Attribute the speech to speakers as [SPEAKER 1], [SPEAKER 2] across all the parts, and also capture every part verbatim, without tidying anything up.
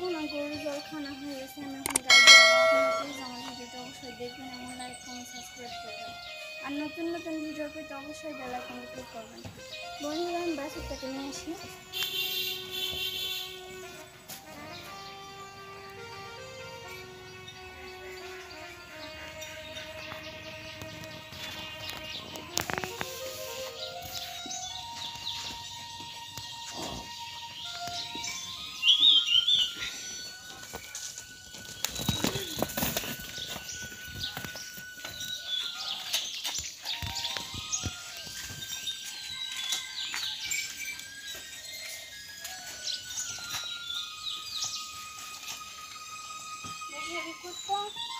[SPEAKER 1] দেখো না গরুর জল খানা হয়ে গেছে। আমি এখন গাড়ি যাবো। আপনারা প্লিজ আমার ভিডিওটা অবশ্যই দেখবেন এবং লাইক কমেন্ট সাবস্ক্রাইব করবেন। আর নতুন নতুন ভিডিও পেতে অবশ্যই বেল আইকনে ক্লিক করবেন। বন্ধুরা আমি বাছুরটাকে নিয়ে আসি। দেখি কুত্তা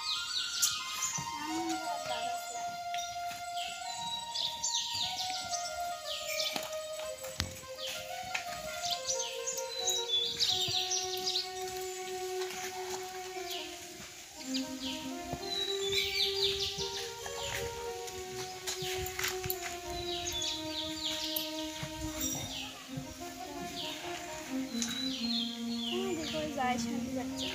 [SPEAKER 1] এমন দাঁড় আছে। যায় শান্তি যাচ্ছে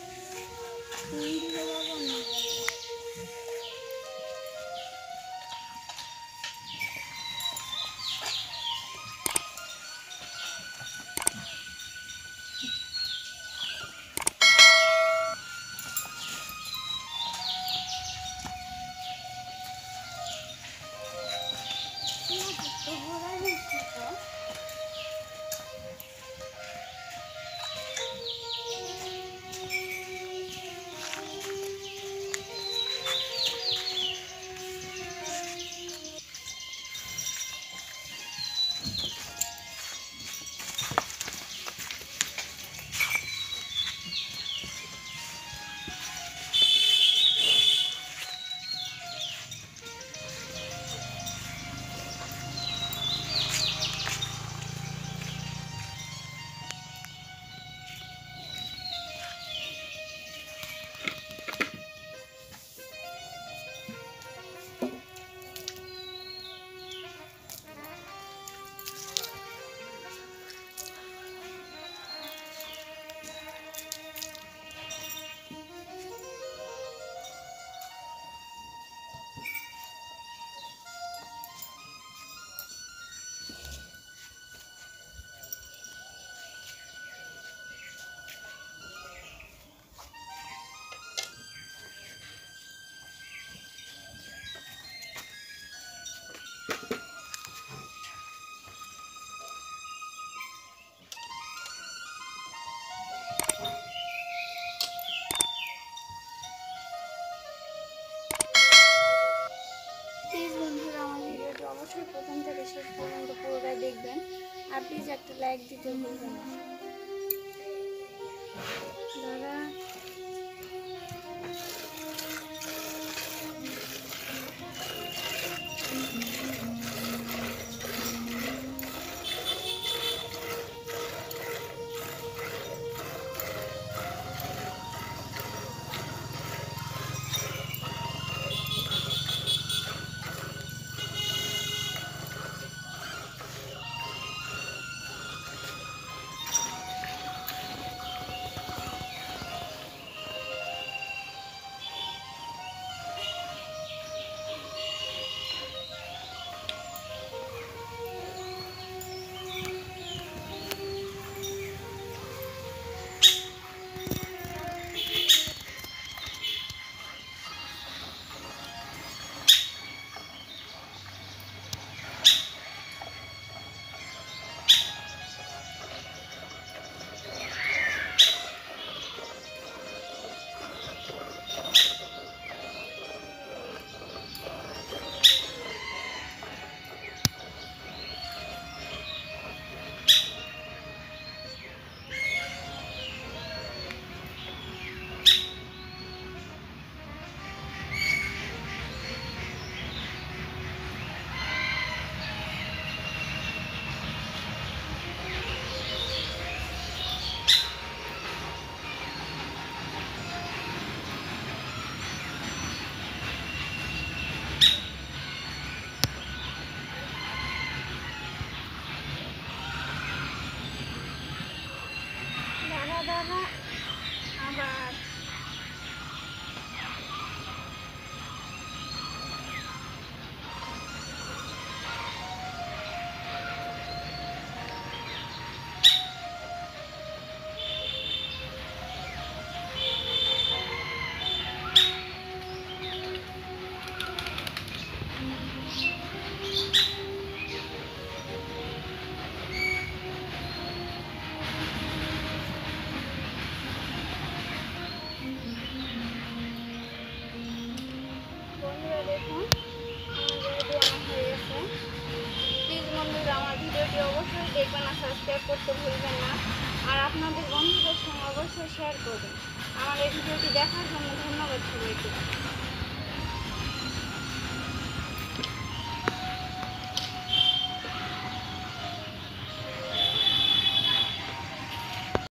[SPEAKER 1] অবশ্যই প্রথম থেকে শেষ পর্যন্ত পুরোটাই দেখবেন আর প্লিজ একটা লাইক দিতে ভুলবেন না। দাদা দাদা দাদা আবার বন্ধুরা দেখুন আমার যেহেতু আমার হয়ে গেছে। প্লিজ বন্ধুরা আমার ভিডিওটি অবশ্যই দেখবেন আর সাবস্ক্রাইব করতে ভুলবেন না, আর আপনাদের বন্ধুদের সঙ্গে অবশ্যই শেয়ার করবেন। আমার এই ভিডিওটি দেখার জন্য ধন্যবাদ সবাইকে।